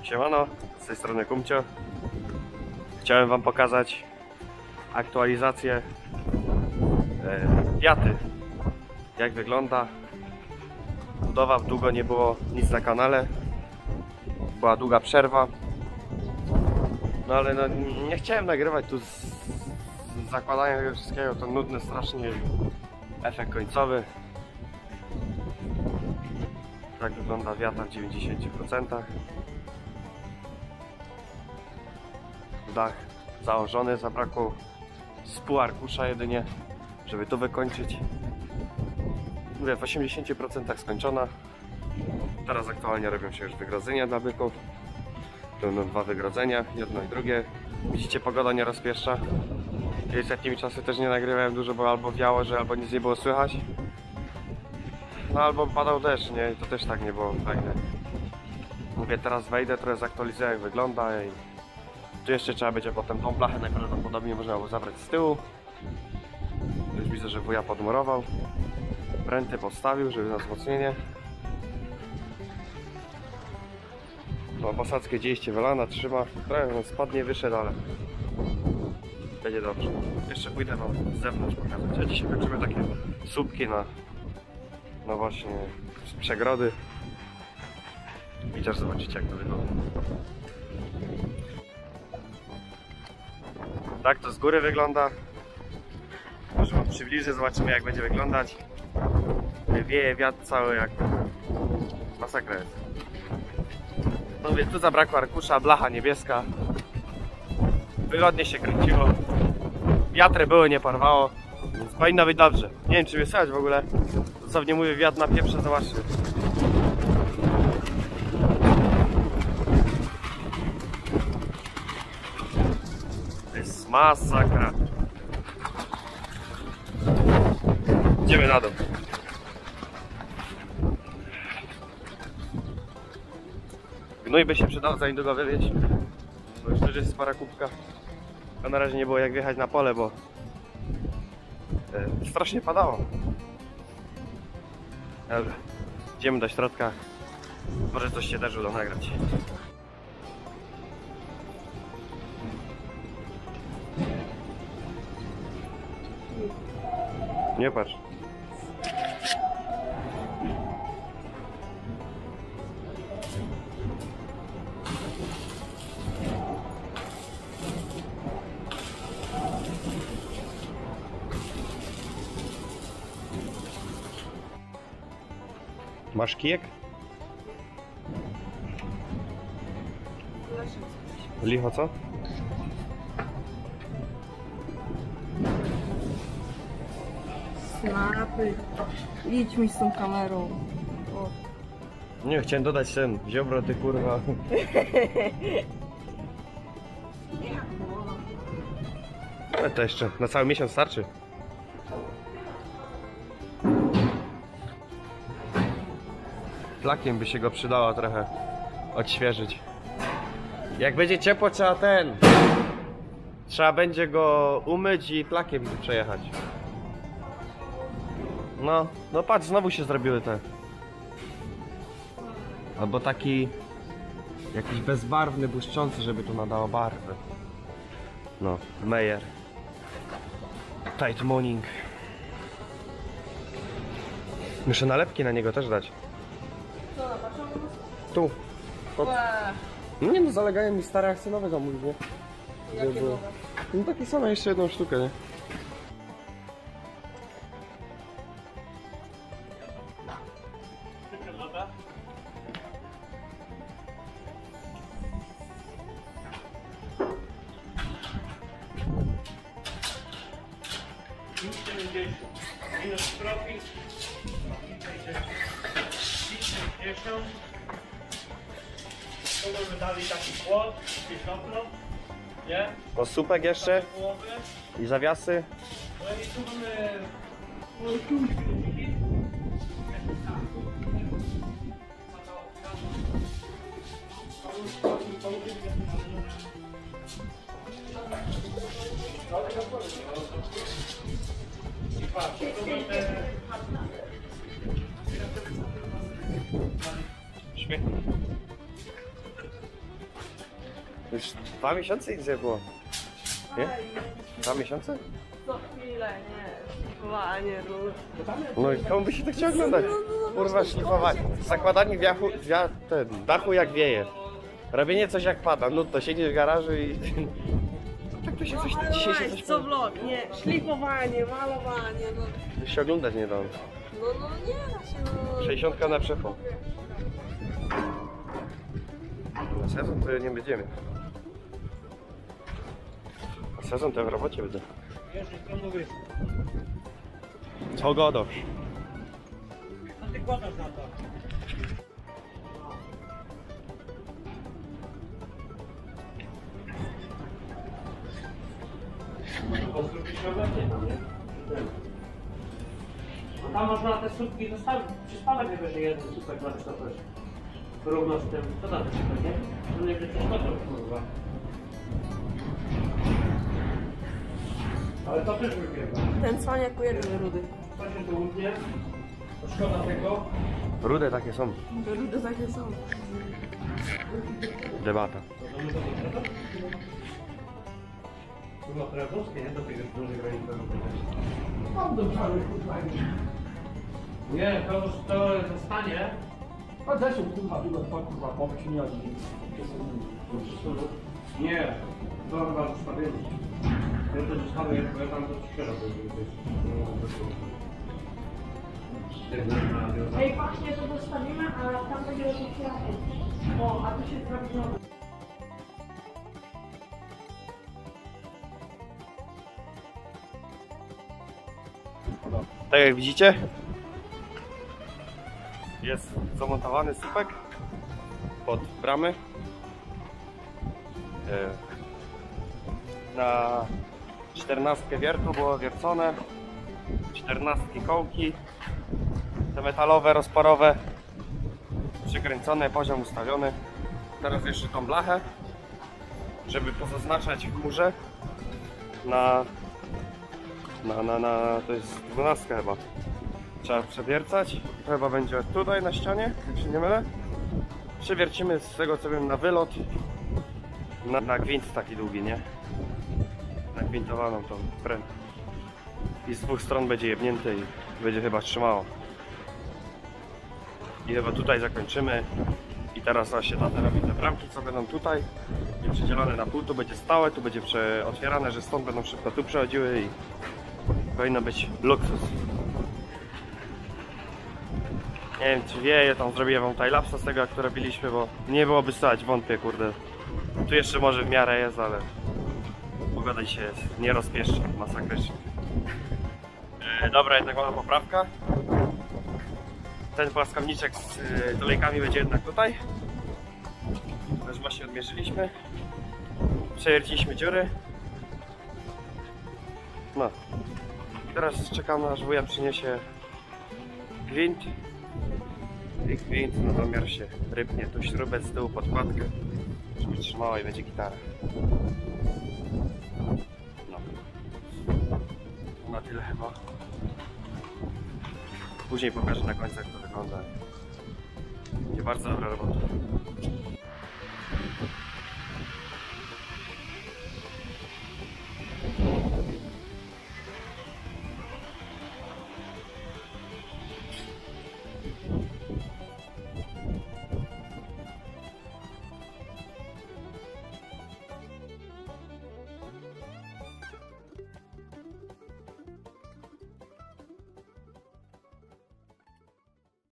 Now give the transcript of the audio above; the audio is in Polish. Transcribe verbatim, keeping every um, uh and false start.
Siemano, z tej strony Kumcio. Chciałem wam pokazać aktualizację e, wiaty. Jak wygląda budowa. Długo nie było nic na kanale. Była długa przerwa. No ale no, nie chciałem nagrywać tu z, z zakładania tego wszystkiego. To nudne strasznie. Efekt końcowy. Tak wygląda wiata w dziewięćdziesięciu procentach. Dach założony, zabrakło z pół arkusza jedynie, żeby to wykończyć. Mówię, w osiemdziesięciu procentach skończona. Teraz aktualnie robią się już wygrodzenia dla byków. Będą dwa wygrodzenia, jedno i drugie. Widzicie, pogoda nie rozpieszcza. Kiedyś takimi czasy też nie nagrywałem dużo, bo albo wiało, że albo nic nie było słychać. No albo padał deszcz, nie? I to też tak nie było fajne. Mówię, teraz wejdę, trochę zaktualizuję, jak wygląda i tu jeszcze trzeba będzie potem tą blachę najprawdopodobniej można było zabrać z tyłu. Już widzę, że wuja podmurował. Pręty postawił, żeby na wzmocnienie. No, posadzkę dziejeście wylana, trzyma. Trochę spadnie, wyszedł, ale będzie dobrze. Jeszcze pójdę wam z zewnątrz pokazać. A dzisiaj kończymy takie słupki na no właśnie przegrody. I też zobaczycie, jak to wygląda. Tak to z góry wygląda. Może wam przybliżę, zobaczymy, jak będzie wyglądać. Wieje wiatr cały, jak masakra jest. No więc tu zabrakło arkusza, blacha niebieska. Wygodnie się kręciło. Wiatry były, nie porwało. Więc powinno być dobrze. Nie wiem, czy mnie słychać w ogóle. Dosłownie mówię, wiatr na pieprze, zobaczcie. To jest masakra. Idziemy na dół. Gnój by się przydał za niedługo wywieźć. Bo już też jest spora kubka. A na razie nie było jak wjechać na pole, bo e, strasznie padało. Dobra, idziemy do środka. Może coś się też uda nagrać. Nie patrz. Masz kijek? Licho co? Snapy. Idź mi z tą kamerą. O. Nie, chciałem dodać ten ziobro, ty kurwa. Ale to jeszcze na cały miesiąc starczy. Flakiem by się go przydało trochę odświeżyć. Jak będzie ciepło, trzeba ten. Trzeba będzie go umyć i flakiem przejechać. No, no patrz, znowu się zrobiły te. Albo taki jakiś bezbarwny, błyszczący, żeby tu nadało barwy. No, Meyer Tight Morning. Muszę nalepki na niego też dać. Co, na patrzą? Tu. Pod... Nie no, zalegają mi stare akcje nowe zamówić, nie? Jakie było... nowe? No takie same, jeszcze jedną sztukę, nie? Minus profil, pięćdziesiąt. Tu mamy dali taki płot, pięćdziesiąt, nie? O, słupek jeszcze Połowy. i zawiasy. No i tu mamy... I patrz, tu mamy... Świetnie. Już dwa miesiące nic nie było. Nie? Dwa miesiące? Co chwilę, nie. Szlifowanie rur. No i komu by się to chciało oglądać? Kurwa, szlifowanie. Zakładanie wiachu, wia, ten, dachu jak wieje. Robienie coś jak pada. No to siedzisz w garażu i... Tak to się coś... Dzisiaj się coś... Co vlog, nie. Szlifowanie, malowanie, no. Już się oglądać nie da. No, no nie da się, no. sześćdziesiątka na przepon. Na sezon to nie będziemy. Na sezon to w robocie będę. Jeszcze stanowy. Co godasz? A ty kładasz na to. A tam można te słupki zostawić, przy spadek najwyżej jeden słupek na wysokość. Równo z tym, co tam jest, nie? No nie przecież to kurwa. Ale to też wybiega. Ten cwaniak jeden rudy. Co się tu łudnie? To szkoda tego. Rude takie są. Rudy takie są. Debata. To domy do tego? Chyba krakowskie, nie? Do tej dużej granicy. Mam do całej kurwa. Nie, to już to zostanie. A zeszł kurwa, było to kurwa, powiedz mi o nim. Nie, to chyba zostawienie. Ja to zostawię, bo ja tam to świeżo będzie. Ej, właśnie to zostawimy, a tam będzie otwierane. O, a tu się zrobi znowu. Tak jak widzicie, jest zamontowany słupek pod bramy. Na czternastkę wiertu było wiercone, czternastki kołki, te metalowe, rozporowe, przykręcone, poziom ustawiony. Teraz jeszcze tą blachę, żeby pozaznaczać w murze na, na, na, na to jest dwunastka chyba. Trzeba przewiercać, chyba będzie tutaj na ścianie, jak się nie mylę. Przewiercimy z tego co wiem na wylot, na, na gwint taki długi, nie? Nagwintowaną tą prędkę. I z dwóch stron będzie jebnięte i będzie chyba trzymało. I chyba tutaj zakończymy. I teraz właśnie tata robi te bramki, co będą tutaj i przydzielone na pół, tu będzie stałe, tu będzie otwierane, że stąd będą szybko tu przechodziły i powinno być luksus. Nie wiem czy wieje, tam zrobiłem wam timelapsa z tego jak to robiliśmy, bo nie byłoby stać, wątpię kurde. Tu jeszcze może w miarę jest, ale pogoda dzisiaj jest nie rozpieszcza, masakrycznie. Yy, dobra, jednak mała poprawka. Ten płaskowniczek z yy, dolejkami będzie jednak tutaj. Już właśnie odmierzyliśmy. Przewierciliśmy dziury. No. Teraz czekamy aż wuja przyniesie gwint. I gwint na domiar się rybnie. Tu śrubę z tyłu, podkładkę, żeby trzymała i będzie gitara. No. Na tyle chyba. Później pokażę na końcu jak to wygląda. Będzie bardzo dobra robota.